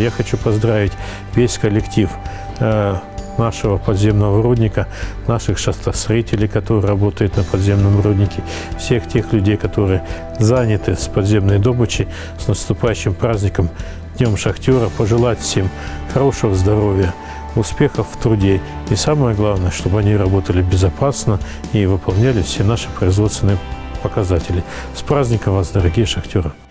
я хочу поздравить весь коллектив нашего подземного рудника, наших шахтостроителей, которые работают на подземном руднике, всех тех людей, которые заняты с подземной добычей. С наступающим праздником, Днем шахтера, пожелать всем хорошего здоровья, успехов в труде и самое главное, чтобы они работали безопасно и выполняли все наши производственные показатели. С праздником вас, дорогие шахтеры!